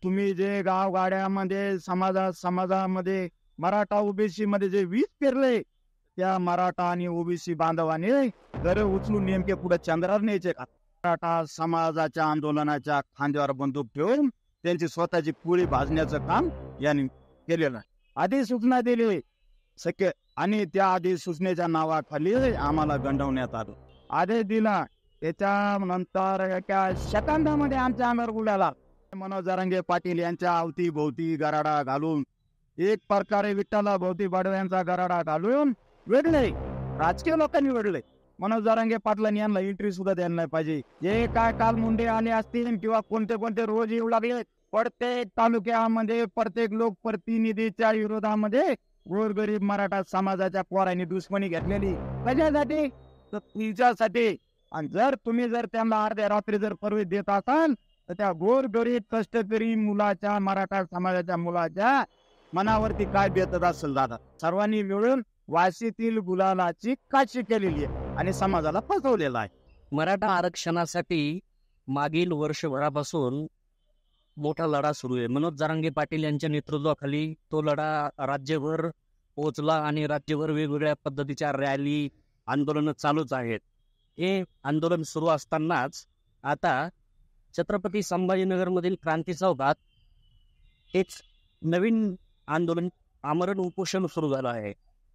तुम्ही जे गावगाड्यामध्ये समाजामध्ये मराठा ओबीसी मध्ये जे वीज पेरले, त्या मराठा आणि ओबीसी बांधवाने घर उचलून नेमके पुढे चंद्रावर न्यायचे का? मराठा समाजाच्या आंदोलनाच्या खांद्यावर बंदूक ठेवून त्यांची स्वतःची पोळी भाजण्याचं काम यांनी केलेलं आहे. अधिसूचना दिली शक्य, आणि त्या अधिसूचनेच्या नावाखाली आम्हाला गंडवण्यात आलं. आदेश दिला, त्याच्यानंतर एका सेकंदामध्ये आमच्या अंगावर गुलाला मनोज जरांगे पाटील यांच्या अवतीभोवती गराडा घालून, एक प्रकारे विठ्ठला भोवती बडव्यांचा गराडा घालून वेगळे राजकीय लोकांनी वेगळे. मनोज जरांगे पाटलांनी यांना एंट्री सुद्धा द्यायला नाही पाहिजे. जे काय काल मुंडे आले असतील किंवा कोणते रोज येऊ लागले, प्रत्येक तालुक्यामध्ये प्रत्येक लोकप्रतिनिधीच्या विरोधामध्ये गोरगरीब मराठा समाजाच्या पोरांनी दुश्मनी घेतलेली. कशासाठी? तर तुमच्यासाठी. आणि जर तुम्ही त्यांना अर्ध्या रात्री जर प्रवेश देत असाल तर त्या गोरगरीब कष्टकरी मुलाच्या, मराठा समाजाच्या मुलाच्या मनावरती काय बेतत असेल दादा. सर्वांनी मिळून वाशीतील गुलालाची काशी केलेली आहे आणि समाजाला फसवलेला आहे. मराठा आरक्षणासाठी मागील वर्षभरापासून मोठा लढा सुरू आहे. मनोज जरांगे पाटील यांच्या नेतृत्वाखाली तो लढा राज्यभर पोहोचला आणि राज्यभर वेगवेगळ्या पद्धतीच्या रॅली, आंदोलन चालूच आहेत. हे आंदोलन सुरू असतानाच आता छत्रपती संभाजीनगरमधील क्रांती चौकात एक नवीन आंदोलन, आमरण उपोषण सुरू झालं आहे.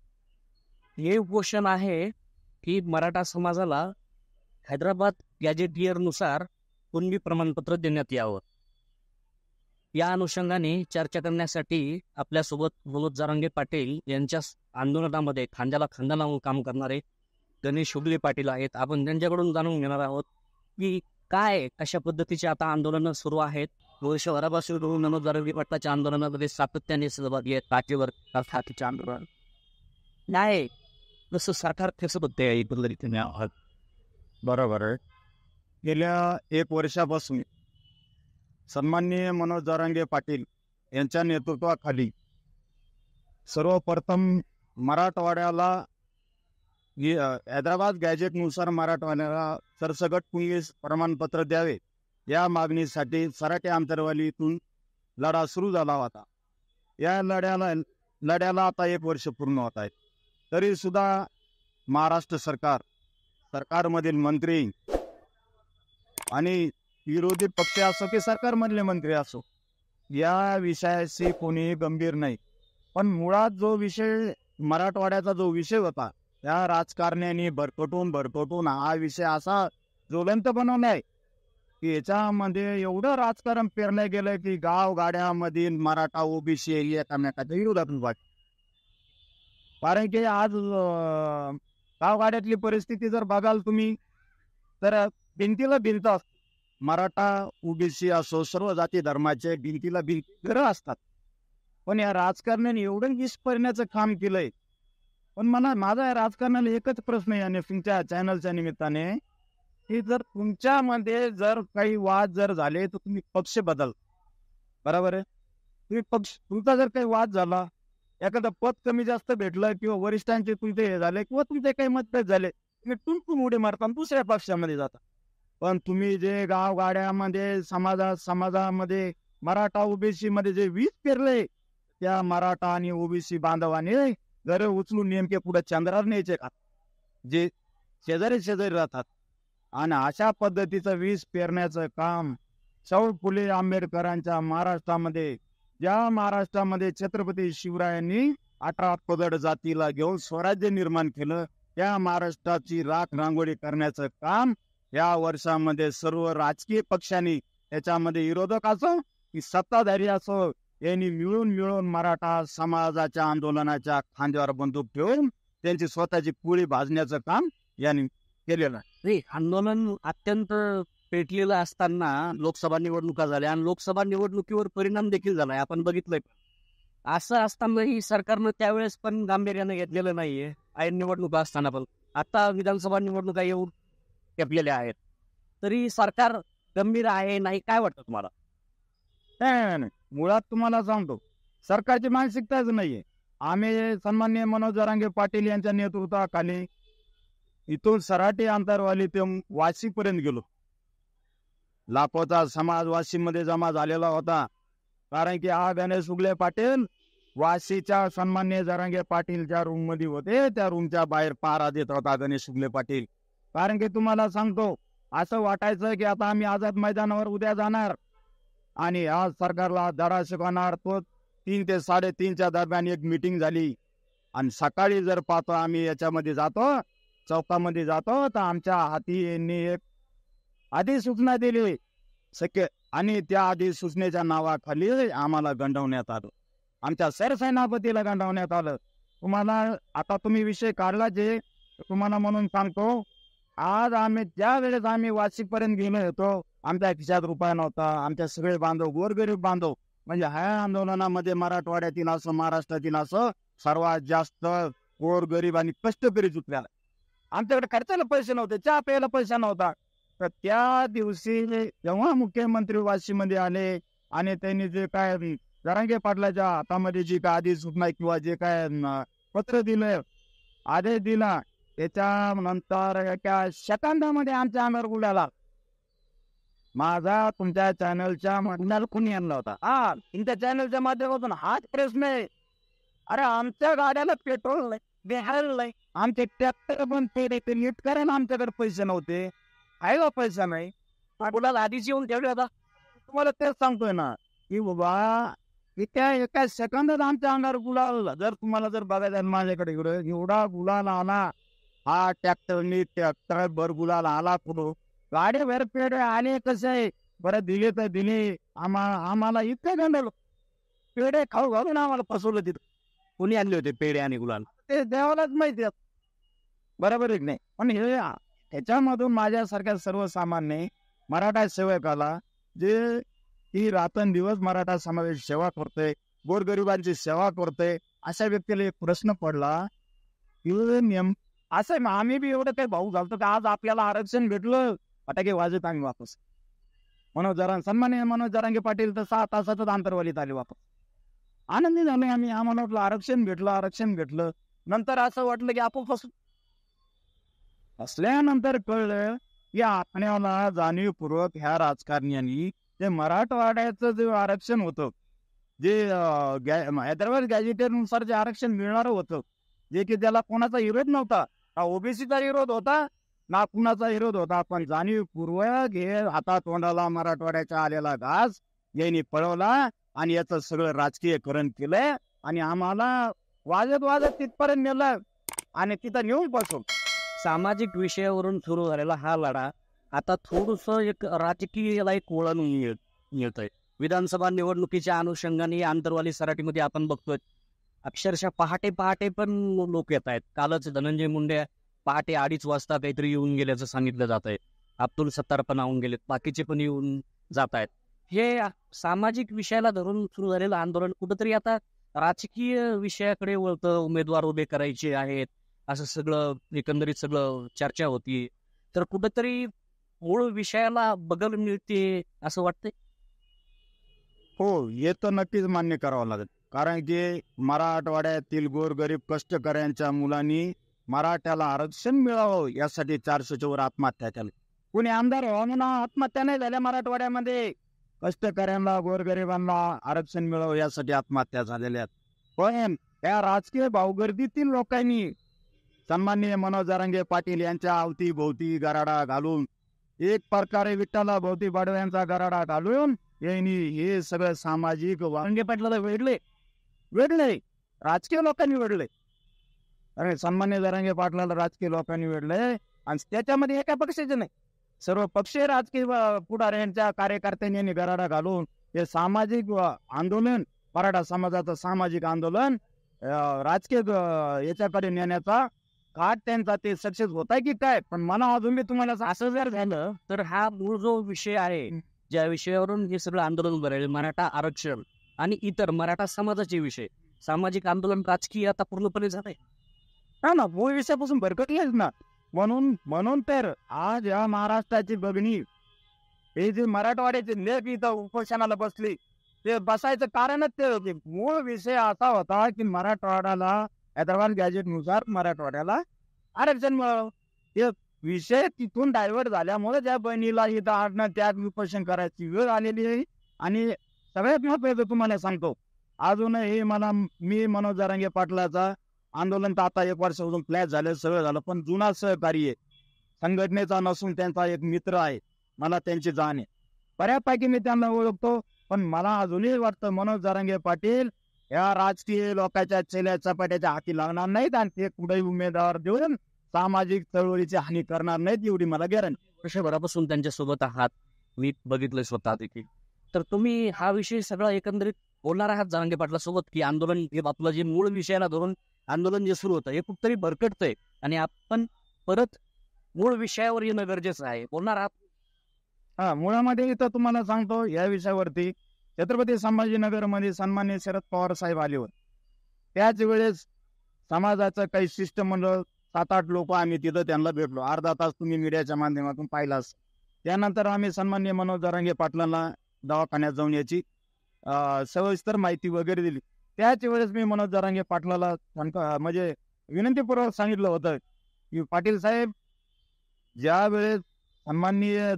हे उपोषण आहे की मराठा समाजाला हैदराबाद गॅजेटियरनुसार कुणबी प्रमाणपत्र देण्यात यावं. या अनुषंगाने चर्चा करण्यासाठी आपल्यासोबत मनोज जरांगे पाटील यांच्या आंदोलनामध्ये खांद्याला खांदा लावून काम करणारे गणेश हुगले पाटील आहेत. आपण त्यांच्याकडून जाणून घेणार आहोत की काय अशा पद्धतीचे आता आंदोलनं सुरू आहेत. वर्षभरापासून मनोज जरांगे पाटलाच्या आंदोलनामध्ये सातत्याने सहभागी आहेत. काठीवर खातीचे आंदोलन नाही, जसं सरकार कसं बघते बरोबर आहे. गेल्या 1 वर्षापासून सन्माननीय मनोज जरांगे पाटील यांच्या नेतृत्वाखाली सर्वप्रथम मराठवाड्याला हैदराबाद गॅजेटनुसार मराठवाड्याला सरसकट पोलीस प्रमाणपत्र द्यावे या मागणीसाठी सराटे आंतरवालीतून लढा सुरू झाला होता. या लढ्याला आता 1 वर्ष पूर्ण होत आहेत. तरी सुद्धा महाराष्ट्र सरकारमधील मंत्री आणि विरोधी पक्ष असो की सरकारमधले मंत्री असो, या विषयाशी कोणीही गंभीर नाही. पण मुळात जो विषय, मराठवाड्याचा जो विषय होता, त्या राजकारण्यांनी भरकटून हा विषय असा ज्वलंत बनवलाय की याच्यामध्ये एवढं राजकारण पेरलं गेलं की गावगाड्यामधील मराठा ओबीसी एकमेकाच्या विरोधात वाट. कारण की आज गावगाड्यातली परिस्थिती जर बघाल तुम्ही तर भिंतीला भिंत असते. मराठा ओबीसी असो, सर्व जाती धर्माचे भिंतीला भिंती घरं असतात. पण या राजकारण्याने एवढं विष करण्याचं काम केलंय. पण माझा या राजकारणाला एकच प्रश्न आहे आणि तुमच्या चॅनलच्या निमित्ताने, की जर तुमच्यामध्ये जर काही वाद जर झाले तर तुम्ही पक्ष बदल. बरोबर आहे. तुम्ही तुमचा जर काही वाद झाला, एखादं पद कमी जास्त भेटलं किंवा वरिष्ठांचे तुमचे हे झाले किंवा तुमचे काही मतभेद झाले, तुम्ही टुंकून उडी मारता दुसऱ्या पक्षामध्ये जाता. पण तुम्ही जे गावगाड्यामध्ये समाजामध्ये मराठा ओबीसी मध्ये जे वीज पेरले, त्या मराठा आणि ओबीसी बांधवाने घर उचलून नेमके पुढे चंद्रावर न्यायचे का? जे शेजारी राहतात. आणि अशा पद्धतीचं वीज पेरण्याचं काम सौ फुले आंबेडकरांच्या महाराष्ट्रामध्ये, ज्या महाराष्ट्रामध्ये छत्रपती शिवरायांनी 18 पगड जातीला घेऊन स्वराज्य निर्माण केलं, त्या महाराष्ट्राची राख रांगोळी करण्याचं काम या वर्षामध्ये सर्व राजकीय पक्षांनी, त्याच्यामध्ये विरोधक असो की सत्ताधारी असो, यांनी मिळून मराठा समाजाच्या आंदोलनाच्या खांद्यावर बंदूक ठेवून त्यांची स्वतःची पोळी भाजण्याचं काम यांनी केलेलं आहे. आंदोलन अत्यंत पेटलेलं असताना लोकसभा निवडणुका झाल्या आणि लोकसभा निवडणुकीवर परिणाम देखील झालाय, आपण बघितलंय. असं असतानाही सरकारनं त्यावेळेस पण गांभीर्यानं घेतलेलं नाहीये. ऐन निवडणुका असताना पण आता विधानसभा निवडणुका येऊन टेपलेल्या आहेत, तरी सरकार गंभीर आहे नाही, काय वाटतं तुम्हाला? नाही, मुळात तुम्हाला सांगतो, सरकारची मानसिकताच नाहीये. आम्ही सन्माननीय मनोज जरांगे पाटील यांच्या नेतृत्वाखाली इथून सराटी आंतरवाली ते वाशीपर्यंत गेलो. लाखोचा समाज वाशीमध्ये जमा झालेला होता. कारण की हा गणेश उगले पाटील वाशीच्या सन्मान्य जरांगे पाटील ज्या रूम मध्ये होते त्या रूमच्या बाहेर पहारा देत होता गणेश उगले पाटील. कारण की तुम्हाला सांगतो, असं वाटायचं की आता आम्ही आझाद मैदानावर उद्या जाणार आणि आज सरकारला धडा शिकवणार. तो 3 ते 3:30च्या दरम्यान एक मीटिंग झाली आणि सकाळी जर पाहतो आम्ही याच्यामध्ये जातो, चौकामध्ये जातो, तर आमच्या हाती यांनी एक अधिसूचना दिली आणि त्या अधिसूचनेच्या नावाखाली आम्हाला गंडवण्यात आलं, आमच्या सरसेनापतीला गंडवण्यात आलं. तुम्हाला आता तुम्ही विषय काढला जे तुम्हाला म्हणून सांगतो, आज आम्ही ज्या वेळेस आम्ही वाशीपर्यंत गेलो होतो, आमच्या खिशात रुपया नव्हता. आमच्या सगळे बांधव, गोरगरीब बांधव, म्हणजे ह्या आंदोलनामध्ये मराठवाड्यातील असं महाराष्ट्रातील असं सर्वात जास्त गोरगरीब आणि कष्टकरी जुटलेला. आमच्याकडे खर्चाला पैसे नव्हते, चहा प्यायला पैसा नव्हता. तर त्या दिवशी जेव्हा मुख्यमंत्री वाशीमध्ये आले आणि त्यांनी जे काय जरांगे पाटलाच्या हातामध्ये जी काय अधिसूचना किंवा जे काय पत्र दिलं, आदेश दिला, त्याच्यानंतर एका सेकंदामध्ये आमच्या अंगावर गुलाला. माझा तुमच्या चॅनलच्या म्हणण्याला कोणी आणला होता? हा, तुमच्या चॅनलच्या माध्यमातून हाच प्रश्न आहे. अरे आमच्या गाड्याला पेट्रोल नाही, बेहाल नाही, आमचे ट्रॅक्टर पण ते नीट करायला आमच्याकडे पैसे नव्हते. आहे का पैसा नाही? गुलाल आधीच येऊन ठेवले होता. तुम्हाला तेच सांगतोय ना की बाबा त्या एका सेकंदात आमच्या अंगावर गुलाल. जर तुम्हाला जर बघायचं माझ्याकडे एवढा गुलाल आला, हा ट्रॅक्टर भर गुलाल आला. कुठं गाडी भर पेढे आले कसे बरं दिले तर दिले. आम्हाला इतके गंडलो, पेढे खाऊ घालून आम्हाला फसवलं. तिथं कोणी आणले होते पेढे आणि गुलाल? ते देवालाच माहिती आहे, बरोबर आहे की नाही? पण हे ह्याच्यामधून माझ्यासारख्या सर्वसामान्य मराठा सेवकाला, जे ही रात्रंदिवस मराठा समाजाची सेवा करतोय, गोरगरिबांची सेवा करतोय, अशा व्यक्तीला एक प्रश्न पडला की असं आम्ही बी एवढं काही भाऊ घालतो की आज आपल्याला आरक्षण भेटलं, फटाके वाजत आम्ही वापस. सन्मान्य मनोज जरांगे पाटील तर 6 तासातच आंतरवालीत आले वापस. आनंदी झाले आम्ही. आम्हाला वाटलं आरक्षण भेटलं. नंतर असं वाटलं की आपण असल्यानंतर कळलं की आपल्याला जाणीवपूर्वक ह्या राजकारण्यांनी जे मराठवाड्याचं जे आरक्षण होतं, जे हैदराबाद गॅजेटेनुसार जे आरक्षण मिळणार होतं, जे की त्याला कोणाचा विरोध नव्हता, ना ओबीसीचा विरोध होता ना कुणाचा विरोध होता, पण जाणीवपूर्वक हे हातातोंडाला मराठवाड्याच्या आलेला घास यांनी पळवला आणि याचं सगळं राजकीयकरण केलंय आणि आम्हाला वाजत तिथपर्यंत नेलं आणि तिथं नेऊन बसवलं. सामाजिक विषयावरून सुरू झालेला हा लढा आता थोडस एक राजकीयला एक वळण मिळतंय. विधानसभा निवडणुकीच्या अनुषंगाने आंतरवाली सराटीमध्ये आपण बघतोय अक्षरशः पहाटे पण लोक येत आहेत. कालच धनंजय मुंडे पहाटे 2:30 वाजता काहीतरी येऊन गेल्याचं सांगितलं जात आहे. अब्दुल सत्तार पण येऊन गेलेत, बाकीचे पण येऊन जात आहेत. हे सामाजिक विषयाला धरून सुरू झालेलं आंदोलन कुठंतरी आता राजकीय विषयाकडे वळतं. उमेदवार उभे करायचे आहेत असं सगळं एकंदरीत सगळं चर्चा होती. तर कुठंतरी मूळ विषयाला बगल मिळते असं वाटतंय. हो, हे तर नक्कीच मान्य करावं लागेल. कारण की मराठवाड्यातील गोरगरीब कष्टकऱ्यांच्या मुलांनी मराठ्याला आरक्षण मिळावं यासाठी 400च्या वर आत्महत्या केल्या. कोणी आमदार व्हावं म्हणून आत्महत्या नाही झाल्या मराठवाड्यामध्ये. कष्टकऱ्यांना गोरगरिबांना आरक्षण मिळावं यासाठी आत्महत्या झालेल्या आहेत. पण या राजकीय भावगर्दीतील लोकांनी सन्माननीय मनोज जरांगे पाटील यांच्या अवतीभोवती गराडा घालून, एक प्रकारे विठ्ठला भोवती बडव्यांचा यांचा गराडा घालून यांनी हे सगळं सामाजिक जरांगे पाटलाला वेडले राजकीय लोकांनी वेडले. अरे सन्मान्य जरांगे पाटलाला राजकीय लोकांनी वेडले आणि त्याच्यामध्ये एका पक्षाचे नाही, सर्व पक्षीय राजकीय पुढाऱ्यांच्या कार्यकर्त्यांनी यांनी गराडा घालून हे सामाजिक आंदोलन, मराठा समाजाचं सामाजिक आंदोलन राजकीय याच्याकडे नेण्याचा काट त्यांचा ते सक्सेस होत आहे की काय. पण मला अजून मी तुम्हाला असं जर झालं तर हा मूळ जो विषय आहे, ज्या विषयावरून हे सगळं आंदोलन उभं राहील, मराठा आरक्षण आणि इतर मराठा समाजाचे विषय, सामाजिक आंदोलन राजकीय आता पूर्णपणे झालंय ना. मूळ विषयापासून भरकटलेच ना. म्हणून तर आज या महाराष्ट्राची बघणी, हे जे मराठवाड्याचे लेख इथं उपोषणाला बसले, ते बसायचं कारणच ते होते. मूळ विषय असा होता की मराठवाड्याला हैदराबाद गॅजेटनुसार मराठवाड्याला आरक्षण मिळावं. हे विषय तिथून डायव्हर्ट झाल्यामुळे त्या बहिणीला इथं आणणं, त्यात उपोषण करायची वेळ आलेली आहे आणि सगळ्यात महत्वाचं तुम्हाला सांगतो, अजूनही मी मनोज जरांगे पाटलाचा आंदोलन तर आता 1 वर्षापासून फ्लॅश झालं, सगळं झालं, पण जुना सहकारी आहे, संघटनेचा नसून त्यांचा एक मित्र आहे. मला त्यांची जाण आहे, बऱ्यापैकी मी त्यांना ओळखतो. पण मला अजूनही वाटतं मनोज जरांगे पाटील या राजकीय लोकांच्या चेल्या चपाट्याच्या हाती लागणार नाहीत आणि ते कुठेही उमेदवार देऊन सामाजिक चळवळीची हानी करणार नाहीत, एवढी मला गॅरंटी. वर्षभरापासून त्यांच्यासोबत आहात, मी बघितलंय स्वतः देखील. तर तुम्ही हा विषय सगळा एकंदरीत बोलणार आहात जरांगे पाटलासोबत, की आंदोलन हे आपलं जे मूळ विषयाला धरून आंदोलन जे सुरू होतं हे कुठतरी भरकटतंय आणि आपण परत मूळ विषयावर येणं गरजेचं आहे, बोलणार आहात? हा, मुळामध्ये इथं तुम्हाला सांगतो या विषयावरती छत्रपती संभाजीनगरमध्ये सन्माननीय शरद पवार साहेब आले होते. त्याच वेळेस समाजाचं काही शिष्टमंडळ 7-8 लोक आम्ही तिथं त्यांना भेटलो. अर्धा तास तुम्ही मीडियाच्या माध्यमातून पाहिलास. त्यानंतर आम्ही सन्माननीय मनोज जरांगे पाटलांना दवाखान्यात जाऊन याची सविस्तर माहिती वगैरे दिली. त्याच वेळेस मी मनोज जरांगे पाटलाला म्हणजे विनंतीपूर्वक सांगितलं होतं की पाटील साहेब, ज्या वेळेस सन्माननीय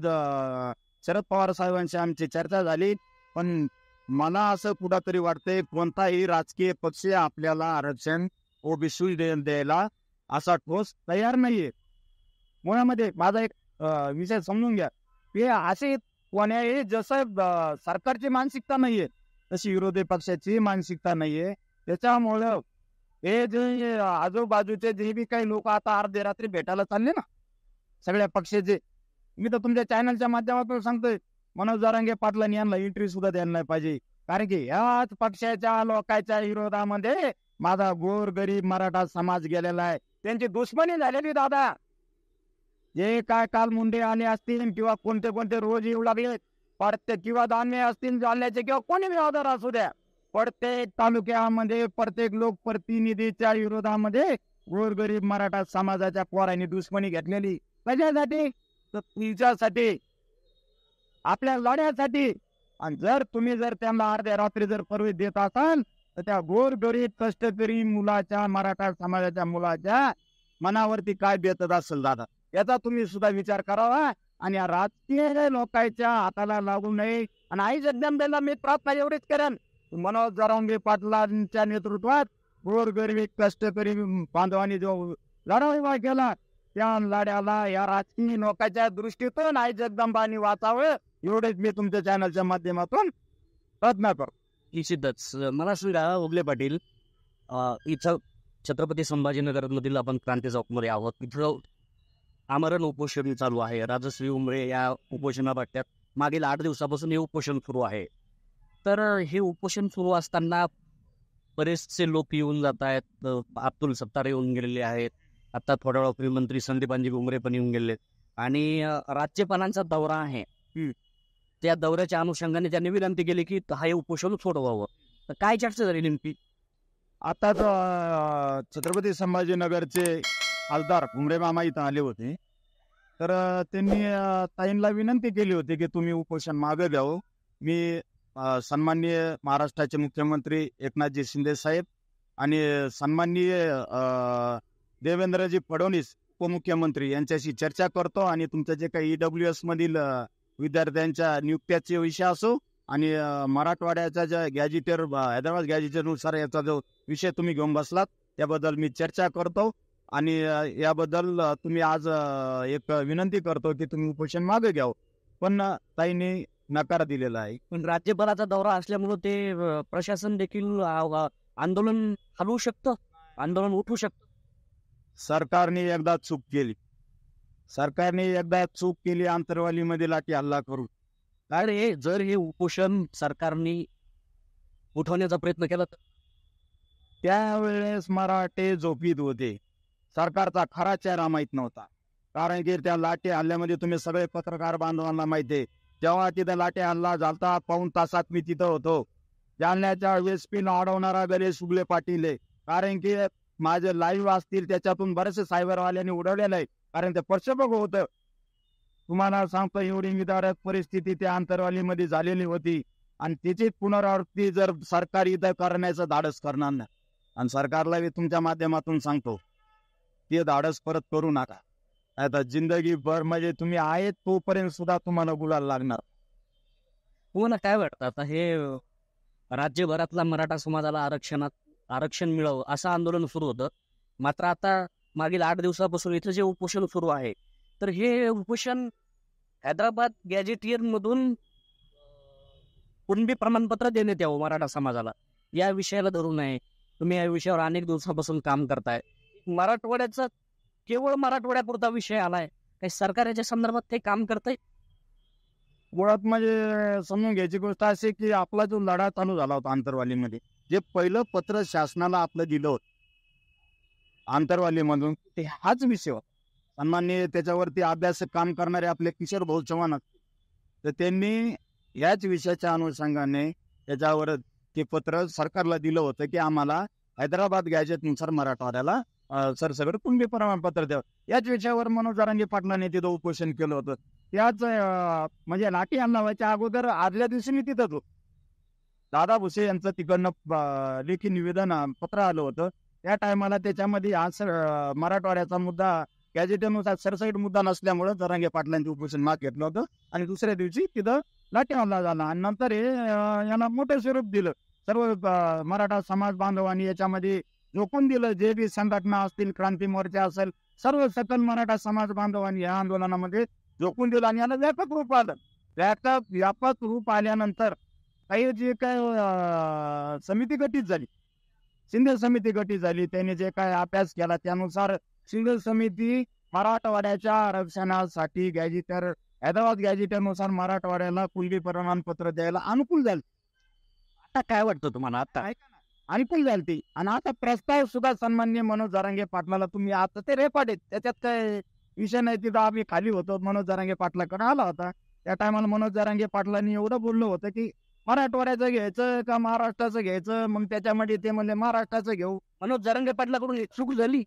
शरद पवार साहेबांशी आमची चर्चा झाली, पण मला असं कुठंतरी वाटतंय कोणताही राजकीय पक्ष आपल्याला आरक्षण ओबीसी द्यायला असा ठोस तयार नाहीये. मुळामध्ये माझा एक विषय समजून घ्या, हे असे कोण्याही जसं सरकारची मानसिकता नाहीये तशी विरोधी पक्षाची मानसिकता नाहीये. त्याच्यामुळं हे जे आजूबाजूचे जे बी काही लोक आता अर्धे रात्री भेटायला चालले ना सगळ्या पक्षाचे, मी तर तुमच्या चॅनलच्या माध्यमातून सांगतोय, मनोज जरांगे पाटलांनी यांना एंट्री सुद्धा द्यायला नाही पाहिजे. कारण की याच पक्षाच्या लोकांच्या विरोधामध्ये माझा गोर गरीब मराठा समाज गेलेला आहे. त्यांची दुश्मनी झालेली दादा. जे काय काल मुंडे आले असतील किंवा कोणते कोणते रोज येऊ लागले, प्रत्येक किंवा दानवे असतील जालन्याचे किंवा कोणी आधार असू द्या, प्रत्येक तालुक्यामध्ये प्रत्येक लोकप्रतिनिधीच्या विरोधामध्ये गोरगरीब मराठा समाजाच्या पोरांनी दुश्मनी घेतलेली. कशासाठी? तर तुमच्यासाठी, आपल्या लढ्यासाठी. आणि जर तुम्ही त्यांना अर्ध्या रात्री जर प्रवेश देत असाल तर त्या गोरगरीब कष्टकरी मुलाच्या, मराठा समाजाच्या मुलाच्या मनावरती काय बेतत असेल दादा, याचा तुम्ही सुद्धा विचार करावा. आणि या राजकीय लोकांच्या हाताला लागू नये. आणि आई जगदंबेला मी प्रार्थना एवढीच करेन, मनोज जरांगे पाटलांच्या नेतृत्वात गोरगरीब कष्टकरी बांधवांनी जो लढा उभा केला, त्या लढ्याला या राजकीय लोकांच्या दृष्टीतून आई जगदंबानी वाचावं, एवढेच मी तुमच्या चॅनलच्या माध्यमातून प्रार्थना करतो. निश्चितच. मला सुद्धा उगले पाटील, इथं छत्रपती संभाजीनगर मधील आपण क्रांती चौकमध्ये आहोत. इथं आमरण उपोषण चालू आहे. राजश्री उमरे या उपोषणा भट्ट्यात मागील 8 दिवसापासून हे उपोषण सुरू आहे. तर हे उपोषण सुरू असताना बरेचसे लोक येऊन जात आहेत. अब्दुल सत्तार येऊन गेलेले आहेत. आता थोड्या वेळापूर्वी मंत्री संदीपांजी उमरे पण येऊन गेले आणि राज्यपालांचा दौरा आहे. त्या दौऱ्याच्या अनुषंगाने त्यांनी विनंती केली की हे उपोषण सोडवावं. तर काय चर्चा झाली नेमकी? आता छत्रपती संभाजीनगरचे खासदार उमरे मामा इथं आले होते. तर त्यांनी ताईंना विनंती केली होती की तुम्ही उपोषण मागे घ्यावं. मी सन्माननीय महाराष्ट्राचे मुख्यमंत्री एकनाथजी शिंदे साहेब आणि सन्माननीय देवेंद्रजी फडणवीस उपमुख्यमंत्री यांच्याशी चर्चा करतो आणि तुमचं जे काही EWS मधील विद्यार्थ्यांच्या नियुक्त्याचे विषय असो आणि मराठवाड्याच्या ज्या गॅजिटेर हैदराबाद गॅजिटेरनुसार याचा जो विषय तुम्ही घेऊन बसलात त्याबद्दल मी चर्चा करतो आणि याबद्दल तुम्ही आज एक विनंती करतो की तुम्ही उपोषण मागे घ्यावं. पण ताईंनी नकार दिलेला आहे. पण राज्यपालाचा दौरा असल्यामुळे ते प्रशासन देखील आंदोलन हलवू शकतं, आंदोलन उठवू शकतं. सरकारने एकदा चूक केली आंतरवालीमध्ये लाठी हल्ला करून. अरे जर हे उपोषण सरकारने उठवण्याचा प्रयत्न केला तर त्यावेळेस मराठे झोपीत होते. सरकारचा खरा चेहरा माहित नव्हता. कारण की त्या लाठी हल्ल्यामध्ये तुम्ही सगळे पत्रकार बांधवांना माहिती आहे, जेव्हा तिथे लाठी हल्ला झालता 1.5 तासात मी तिथं होतो. जालन्याच्या वेस्पीला अडवणारा गणेश उगले पाटील आहे. कारण की माझे लाईव्ह असतील त्याच्यातून बरेचसे सायबरवाल्यांनी उडवलेलं आहे. कारण ते प्रक्षेपक होतं. तुम्हाला सांगतो एवढी विदारक परिस्थिती त्या आंतरवालीमध्ये झालेली होती आणि त्याची पुनरावृत्ती जर सरकार इथं करण्याचं धाडस करणार नाही. आणि सरकारला मी तुमच्या माध्यमातून सांगतो ते धाडस परत करू नका. आता जिंदगीभर म्हणजे तुम्ही आहेत तोपर्यंत सुद्धा तुम्हाला गुलाल लागणार. तुम्हाला काय वाटतं आता हे राज्यभरातला मराठा समाजाला आरक्षण मिळावं असं आंदोलन सुरू होतं. मात्र आता मागील 8 दिवसापासून इथं जे उपोषण सुरू आहे, तर हे उपोषण हैदराबाद गॅजेटियर मधून कुणबी प्रमाणपत्र देण्यात यावं मराठा समाजाला, या विषयाला धरून आहे. तुम्ही या विषयावर अनेक दिवसापासून काम करताय. मराठवाड्याचा केवळ मराठवाड्यापुरता विषय आलाय, काही सरकार याच्या संदर्भात काही काम करतंय? मुळात म्हणजे समजून घ्यायची गोष्ट अशी की आपला जो लढा चालू झाला होता आंतरवालीमध्ये, जे पहिलं पत्र शासनाला आपलं दिलं होतं आंतरवालीमधून, ते हाच विषय होता. सन्माननीय त्याच्यावरती अभ्यास काम करणारे आपले किशोर भाऊ चव्हाण असतील, तर त्यांनी याच विषयाच्या अनुषंगाने त्याच्यावर ते पत्र सरकारला दिलं होतं की आम्हाला हैदराबाद गॅजेटनुसार मराठवाड्याला सरसकट कुणबी प्रमाणपत्र द्यावं. याच विषयावर मनोज जरांगे पाटलांनी तिथं उपोषण केलं होतं. त्याच म्हणजे लाठी लावायच्या अगोदर आदल्या दिवशी मी तिथं होतो. दादा भुसे यांचं तिकडनं लेखी निवेदन पत्र आलं होतं. त्या टायमाला त्याच्यामध्ये आज मराठवाड्याचा मुद्दा गॅजेटनुसार सरसकट मुद्दा नसल्यामुळे जरांगे पाटलांचं उपोषण माग घेतलं होतं आणि दुसऱ्या दिवशी तिथं लाठी हल्ला झाला आणि नंतर हे यांना मोठे स्वरूप दिलं. सर्व मराठा समाज बांधवांनी याच्यामध्ये झोकून दिलं. जे बी संघटना असतील, क्रांती मोर्चा असेल, सर्व सकल मराठा समाज बांधवांनी या आंदोलनामध्ये झोकून दिलं आणि याला व्यापक रूप आलं. व्यापक रूप आल्यानंतर काही जे काय समिती गठीत झाली, शिंदे समिती गठीत झाली. त्यांनी जे काय अभ्यास केला त्यानुसार शिंदे समिती मराठवाड्याच्या आरक्षणासाठी हैदराबाद गॅजेटनुसार मराठवाड्याला कुणबी प्रमाणपत्र द्यायला अनुकूल झालं. आता काय वाटतं तुम्हाला? आता अनुकूल झाली ती. आणि आता प्रस्ताव सुद्धा सन्माननीय मनोज जरांगे पाटलाला तुम्ही आता ते रेकॉर्ड आहेत, त्याच्यात काय विषय नाही. तिथं आम्ही खाली होतो, मनोज जरांगे पाटलाकडे आला होता. त्या टायमाला मनोज जरांगे पाटलांनी एवढं बोललं होतं की मराठवाड्याचं घ्यायचं का महाराष्ट्राचं घ्यायचं. मग त्याच्यामध्ये ते म्हणले महाराष्ट्राचं घेऊ. मनोज जरांगे पाटलाकडून चूक झाली.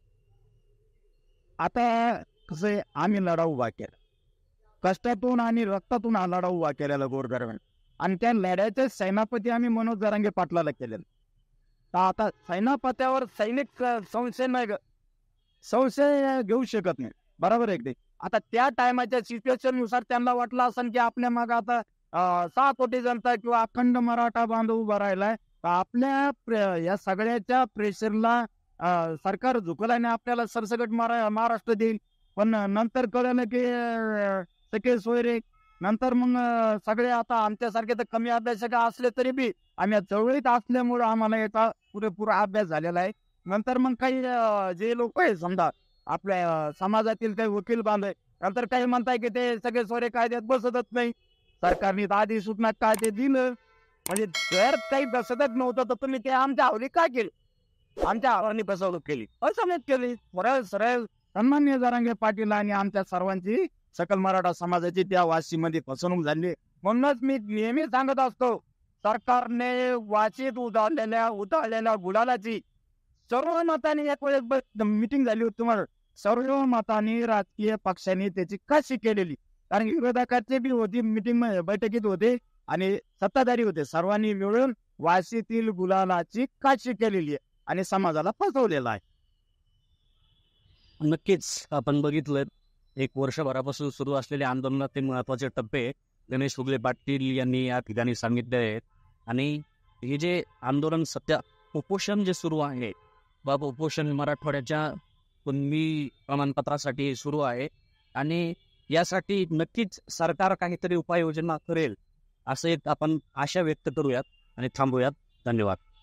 आता कसं आहे, आम्ही लढा उभा केला, कष्टातून आणि रक्तातून हा लढा उभा केलेला गोरगरिबांना, आणि त्या लढ्याचे सेनापती आम्ही मनोज जरांगे पाटलाला केलेलं. तर आता सेनापत्यावर सैनिक संशय घेऊ शकत नाही, बरोबर आहे. आता त्या टायमाच्या सिच्युएशन नुसार त्यांना वाटलं असं की आपल्या मागे आता 6 कोटी जनता किंवा अखंड मराठा बांधव उभा राहिलाय, तर आपल्या या सगळ्याच्या प्रेशरला सरकार झुकल आणि आपल्याला सरसकट महाराष्ट्र देईल. पण नंतर कळलं की सगळे सोयरे नंतर मग सगळे आता आमच्यासारखे तर कमी अभ्यासक असले तरी बी आम्ही चळवळीत असल्यामुळे आम्हाला याचा पुरेपूर अभ्यास झालेला आहे. नंतर मग काही जे लोक आहे समजा आपल्या समाजातील काही वकील बांधव, नंतर काही म्हणताय की ते सगळे सोयरे कायद्यात बसतच नाही, सरकारने आधी सूचना काय ते दिलं. म्हणजे जर काही बसतच नव्हतं तर तुम्ही ते आमच्या हवली काय केली, आमच्या आवानी फसवणूक केली, असं केली. सरळ सन्माननीय जरांगे पाटील आणि आमच्या सर्वांची सकल मराठा समाजाची त्या वाशीमध्ये फसवणूक झाली. म्हणूनच मी नेहमी सांगत असतो, सरकारने वाशीत उधळलेल्या गुलालाची सर्व मतांनी एक वेळेस मिटिंग झाली होती. तुम्हाला सर्व मतांनी राजकीय पक्षांनी त्याची काशी केलेली, कारण विरोधकाचे बी होती मिटिंग बैठकीत होते आणि सत्ताधारी होते. सर्वांनी मिळून वाशीतील गुलालाची काशी केलेली आहे आणि समाजाला फसवलेला आहे. नक्कीच आपण बघितलं, 1 वर्षभरापासून सुरू असलेल्या आंदोलनाचे महत्वाचे टप्पे गणेश उगले पाटील यांनी या ठिकाणी सांगितले आहेत. आणि हे जे आंदोलन सध्या उपोषण जे सुरू आहे, बाबा उपोषण मराठवाड्याच्या कुणबी प्रमाणपत्रासाठी सुरू आहे आणि यासाठी नक्कीच सरकार काहीतरी उपाययोजना करेल, असं एक आपण आशा व्यक्त करूयात आणि थांबूयात. धन्यवाद.